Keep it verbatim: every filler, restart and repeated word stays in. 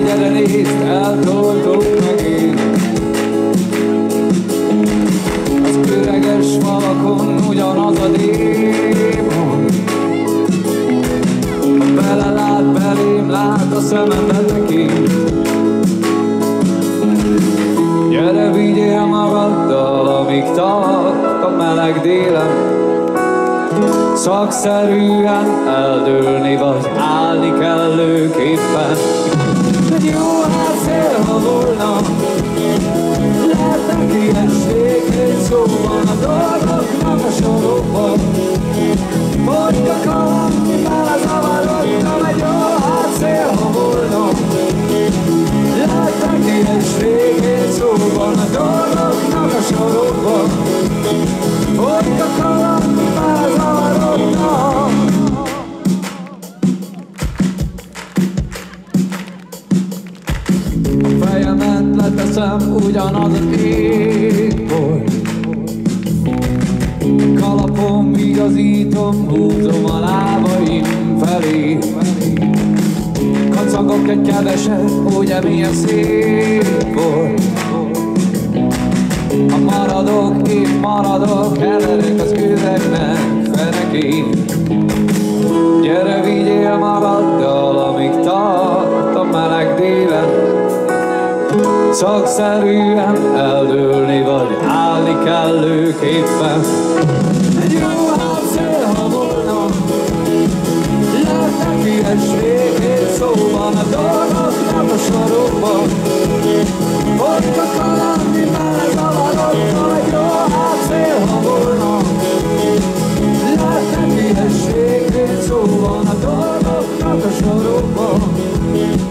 gyere nézd, eltoltuk megint. Az üreges falakon ugyanaz a démon. Ha belelát belém, lát a szemembe tekint. Gyere, vigyél magaddal, amíg tart a meleg délen. Szakszerűen eldőlni vagy állni kellőképpen. Egy jó hátszél, ha volna, lehetnek ilyen svékén szóban a dolgoknak a sorokban. Mondj a kaland, belezavarodtam, egy jó hátszél, ha volna, lehetnek ilyen svékén szóban a dolgoknak a sorokban. Mondj a kaland, belezavarodtam. A fejemet leteszem, ugyanaz az égbolt. Kalapom igazítom, húzom a lábaim felé. Kacagok egy keveset, ugye milyen szép volt. Ha maradok, én maradok, heverek az üvegnek fenekén. Gyere, vigyél magaddal, amíg tart a meleg délen. Szakszerűen eldőlni vagy állni kellőképpen. Egy jó hátszél, ha volna, lehetnek ilyen svékén szóban a dolgoknak a sorokban. Ott a kaland, mi belezavarodtam, egy jó hátszél, ha volna, lehetnek ilyen svékén szóban a dolgoknak a sorokban.